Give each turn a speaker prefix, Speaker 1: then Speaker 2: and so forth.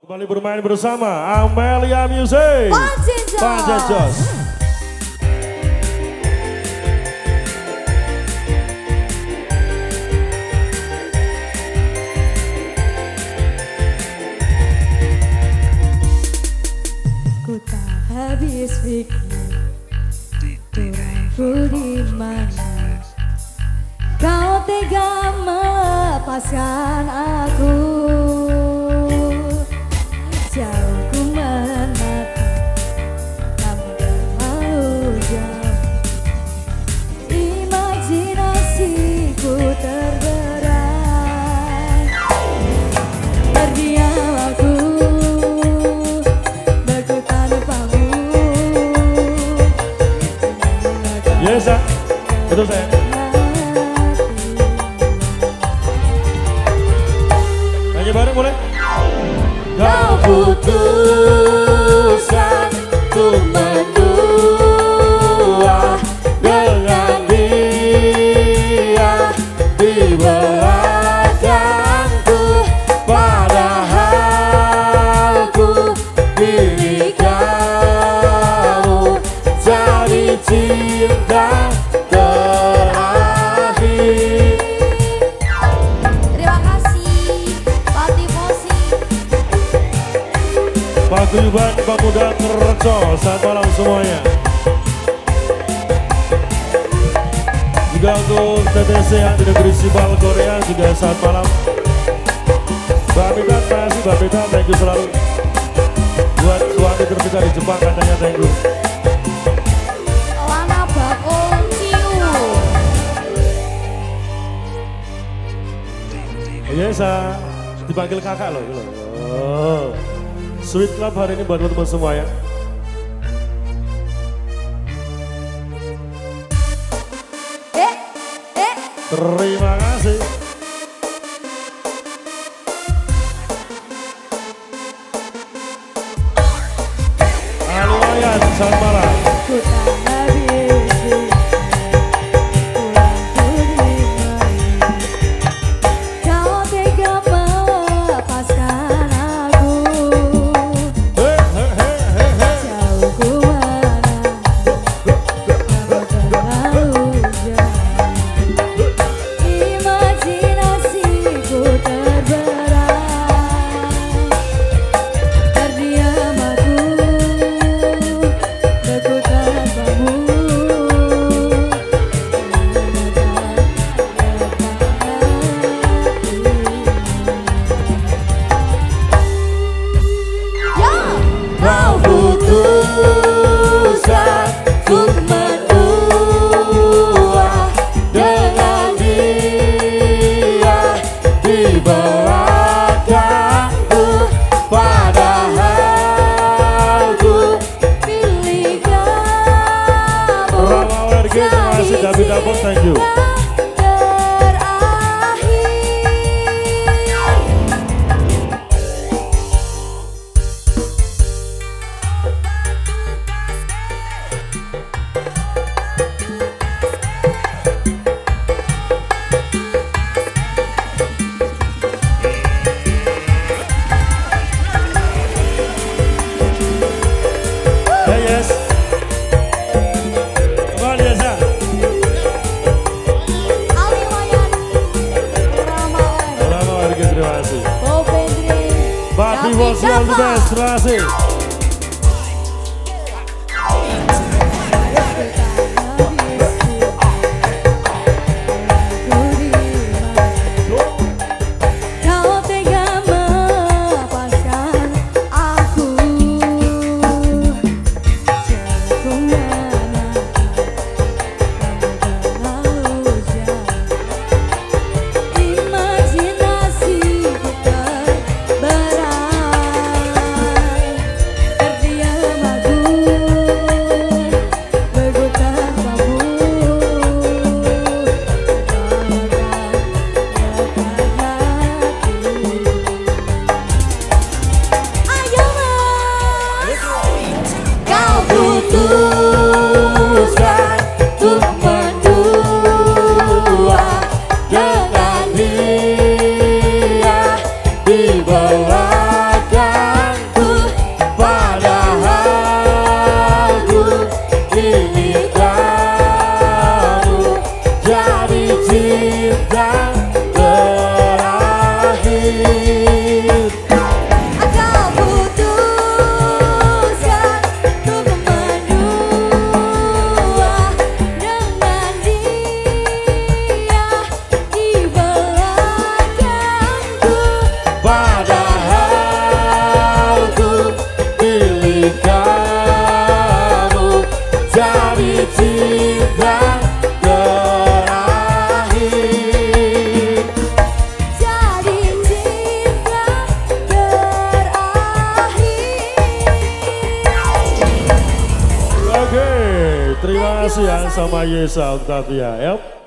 Speaker 1: Kembali bermain bersama Amelia Music. Panjajos.
Speaker 2: Ku tak habis pikir kurangku di mana kau tega melepaskan aku. Jauh ku menatap, kamu terlalu jauh. Imajinasiku terberat. Terdiam aku, beku tanpamu.
Speaker 1: Yes, betul saya. Nyanyi bareng boleh?
Speaker 2: Kau putuskan ku mendua dengan dia di belakangku, padahal ku pilih kamu jadi cinta terakhir. Terima kasih Pak Tifosi.
Speaker 1: Paguyuban Pemuda Kerco, selamat malam semuanya. Juga untuk TTC yang di negeri Sipal Korea juga selamat malam. Mbak Mita, terima kasih Mbak Mita, thank you selalu. Buat suami tercinta di Jepang katanya thank you.
Speaker 2: Lana bakul ciu.
Speaker 1: Iya, dipanggil kakak loh. Oh. Sweet Club hari ini buat teman-teman semua ya. Terima kasih. Halo Wayan, selamat malam.
Speaker 2: Ku tak habis pikir kurangku di mana kau tega melepaskan aku. Jauh ku menatap, kamu terlalu jauh. Imajinasiku terberat. Terdiam aku, beku tanpamu. Kau putuskan ku mendua dengan dia di belakangku, padahal ku pilih kamu
Speaker 1: Rama Wargi, terima kasih David Dapur, thank you. Yes. Kembali ya, Sa.
Speaker 2: Ali Wayan, Rama Wayan,
Speaker 1: Rama Wargi, terima kasih.
Speaker 2: Bob Hendry,
Speaker 1: Pak
Speaker 2: David
Speaker 1: Tifosi all the
Speaker 2: Dava.
Speaker 1: best, terima kasih.
Speaker 2: Kau tega melepaskan aku. Jauh ku menatap, kamu terlalu jauh. Imajinasiku terberat.
Speaker 1: sama Yesa Octavia. Yep.